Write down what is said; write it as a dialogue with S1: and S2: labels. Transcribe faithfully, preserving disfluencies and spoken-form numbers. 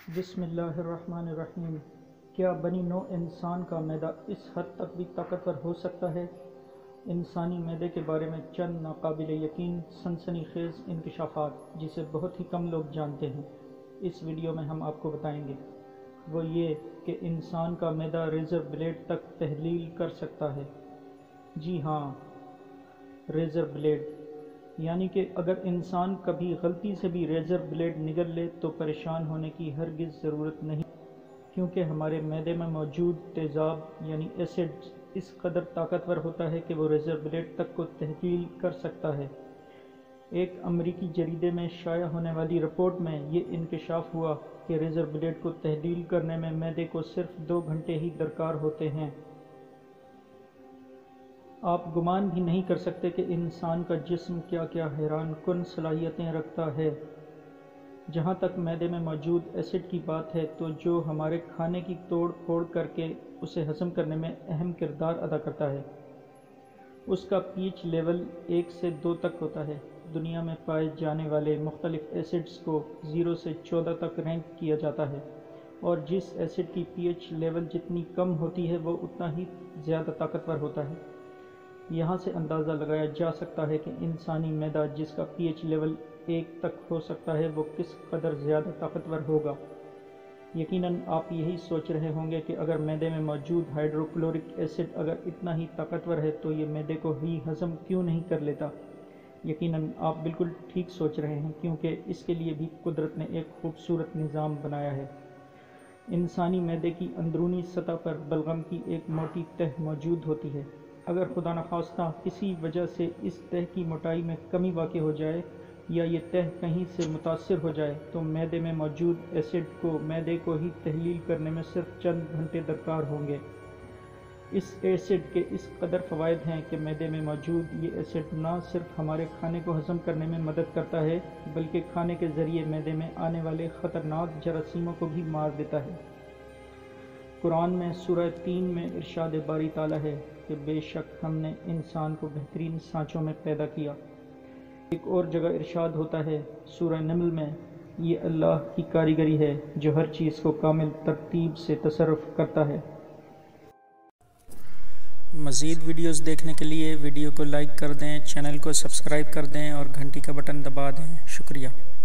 S1: بسم اللہ الرحمن الرحیم۔ کیا بنی نوع انسان کا معدہ اس حد تک بھی طاقتور ہو سکتا ہے؟ انسانی معدے کے بارے میں چند ناقابل یقین سنسنی خیز انکشافات جسے بہت ہی کم لوگ جانتے ہیں، اس ویڈیو میں ہم آپ کو بتائیں گے۔ وہ یہ کہ انسان کا معدہ ریزر بلیڈ تک تحلیل کر سکتا ہے۔ جی ہاں، ریزر بلیڈ، یعنی کہ اگر انسان کبھی غلطی سے بھی ریزر بلیڈ نگل لے تو پریشان ہونے کی ہرگز ضرورت نہیں، کیونکہ ہمارے معدے میں موجود تیزاب یعنی ایسڈ اس قدر طاقتور ہوتا ہے کہ وہ ریزر بلیڈ تک کو تحلیل کر سکتا ہے۔ ایک امریکی جریدے میں شائع ہونے والی رپورٹ میں یہ انکشاف ہوا کہ ریزر بلیڈ کو تحلیل کرنے میں معدے کو صرف دو گھنٹے ہی درکار ہوتے ہیں۔ آپ گمان بھی نہیں کر سکتے کہ انسان کا جسم کیا کیا حیران کن صلاحیتیں رکھتا ہے۔ جہاں تک معدے میں موجود ایسڈ کی بات ہے تو جو ہمارے کھانے کی توڑ پھوڑ کر کے اسے ہضم کرنے میں اہم کردار ادا کرتا ہے، اس کا پی ایچ لیول ایک سے دو تک ہوتا ہے۔ دنیا میں پائے جانے والے مختلف ایسڈز کو زیرو سے چودہ تک رینک کیا جاتا ہے، اور جس ایسڈ کی پی ایچ لیول جتنی کم ہوتی ہے وہ اتنا ہی زیادہ طاقتور ہوتا ہے۔ یہاں سے اندازہ لگایا جا سکتا ہے کہ انسانی معدہ جس کا پی ایچ لیول ایک تک ہو سکتا ہے وہ کس قدر زیادہ طاقتور ہوگا۔ یقیناً آپ یہی سوچ رہے ہوں گے کہ اگر معدے میں موجود ہائیڈروکلورک ایسڈ اگر اتنا ہی طاقتور ہے تو یہ معدے کو ہی ہضم کیوں نہیں کر لیتا؟ یقیناً آپ بالکل ٹھیک سوچ رہے ہیں، کیونکہ اس کے لیے بھی قدرت نے ایک خوبصورت نظام بنایا ہے۔ انسانی معدے کی اندرونی سطح پر بلغم کی ایک موٹی تہ موجود ہوتی ہے۔ اگر خدا نخواستہ کسی وجہ سے اس تہ کی موٹائی میں کمی واقع ہو جائے یا یہ تہ کہیں سے متاثر ہو جائے تو معدے میں موجود ایسڈ کو معدے کو ہی تحلیل کرنے میں صرف چند گھنٹے درکار ہوں گے۔ اس ایسڈ کے اس قدر فوائد ہیں کہ معدے میں موجود یہ ایسڈ نہ صرف ہمارے کھانے کو ہضم کرنے میں مدد کرتا ہے بلکہ کھانے کے ذریعے معدے میں آنے والے خطرناک جراثیموں کو بھی مار دیتا ہے۔ قرآن میں سورہ تین میں ارشاد باری تعالیٰ ہے کہ بے شک ہم نے انسان کو بہترین سانچوں میں پیدا کیا۔ ایک اور جگہ ارشاد ہوتا ہے سورہ نمل میں، یہ اللہ کی کاریگری ہے جو ہر چیز کو کامل ترتیب سے تصرف کرتا ہے۔
S2: مزید ویڈیوز دیکھنے کے لیے ویڈیو کو لائک کر دیں، چینل کو سبسکرائب کر دیں اور گھنٹی کا بٹن دبا دیں۔ شکریہ۔